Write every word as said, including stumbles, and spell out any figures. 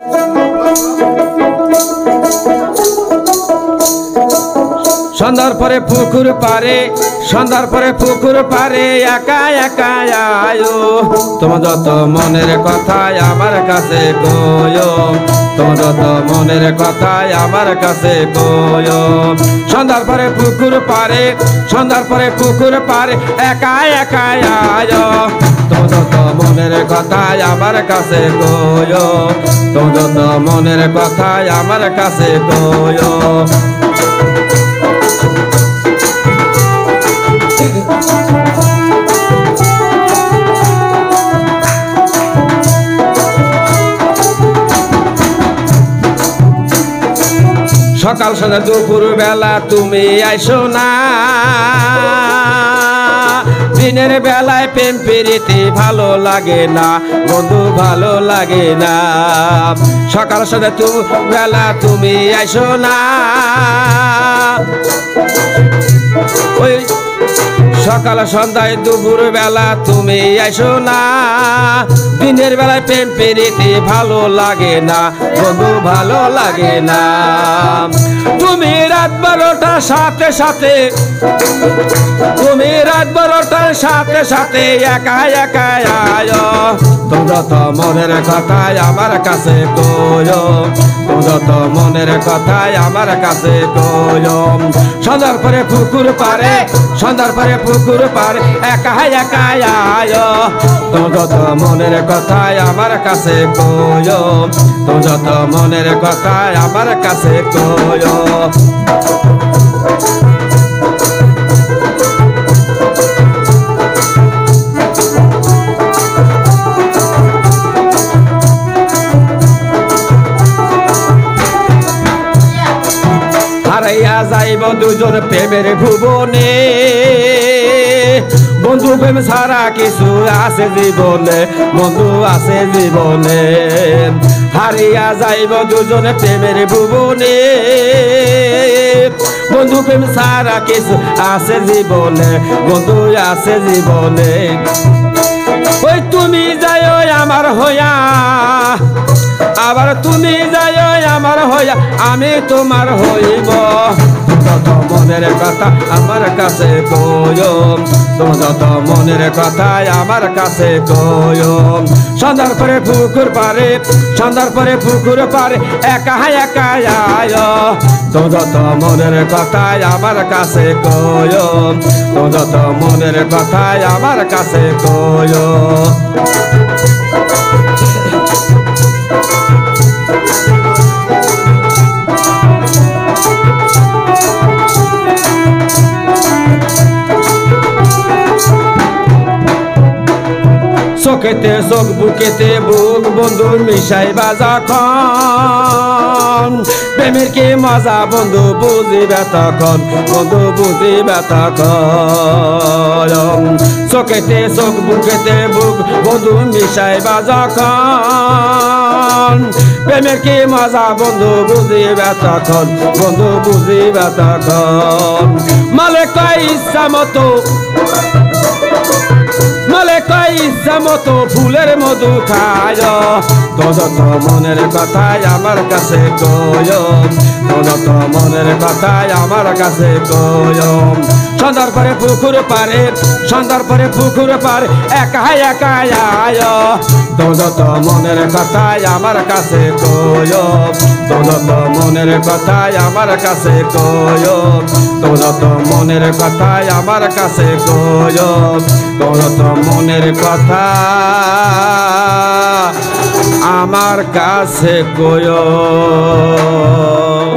সন্ধ্যার পরে পুকুর পারে সন্ধ্যার পরে পুকুর পারে একা একা আয়ো তোমার যত মনের কথা আমার কাছে কয়ো তোমার যত মনের কথা আমার কাছে কয়ো সন্ধ্যার পরে পুকুর পারে সন্ধ্যার পরে পুকুর পারে একা একা আয়ো তোমার যত মনের কথা আমার কাছে কয়ো তোমার যত মনের কথা আমার কাছে কয়ো সকাল সন্ধ্যা দুপুর বেলা তুমি আইসো না দিনের বেলায় প্রেম প্রীতি ভালো লাগে না বন্ধু ভালো লাগে না সকাল সন্ধ্যা দুপুর বেলা তুমি আইসো না ওই সকাল সন্ধ্যায় দুপুর বেলা তুমি আইসো না দিনের বেলায় প্রেম প্রীতি ভালো লাগে না বন্ধু ভালো লাগে না তুমি রাত বারোটার সাথে সাথে তুমি রাত বারোটার সাথে সাথে একা একা আয়ো তোমরা তো মনের কথাই আমার কাছে কয়ো তোমরা তো মনের কথাই আমার কাছে কয়ো সন্ধ্যার পরে পুকুর পারে সন্ধ্যার পরে পুকুর পারে একা একা আয়ো তোমরা তো মনের কথাই আমার কাছে কয়ো তোমরা তো মনের কথাই আমার কাছে কয়ো হারাইয়া যাইব দুজন প্রেমের ভুবনে বন্ধু প্রেম ছাড়া কিছু আছে জীবনে বন্ধু আছে জীবনে হারিয়া যাইব দুজন প্রেমের ভুবনে বন্ধু প্রেম ছাড়া কিছু আছে জীবনে বন্ধু আছে জীবনে ওই তুমি যাইও আমার হইয়া আবার তুমি যাইও আমার হইয়া আমি তোমার হইব যত মনের কথা আমার কাছে কয়ো তোমার যত মনের কথা আমার কাছে কয়ো সন্ধ্যার পরে পুকুর পারে সন্ধ্যার পরে পুকুর পারে একা একা আয়ো তোমার যত মনের কথা আমার কাছে কয়ো তোমার যত মনের কথা আমার কাছে কয়ো চোখেতে চোখ বুকেতে বুক বন্ধু মিশাইবা যখন প্রেমের কি মজা বন্ধু বুঝিবা তখন বন্ধু বুঝিবা তখন চোখেতে চোখ বুকেতে বুক বন্ধু মিশাইবা যখন প্রেমের কি মজা বন্ধু বুঝিবা তখন বন্ধু বুঝিবা তখন মালে কয় ইচ্ছা মতো মালে কয় ইচ্ছা মতো ফুলের মধু খায় যত মনের কথাই আমার কাছে কয়ো যত মনের কথাই আমার কাছে কয়ো সন্ধ্যার পরে পুকুর পারে সন্ধ্যার পরে পুকুর পারে একা একা আয়ো যত মনের কথাই আমার কাছে কয়ো যত মনের কথাই আমার কাছে কয়ো যত মনের কথাই আমার কাছে কয়ো যত মনের কথা আমার কাছে কয়ো।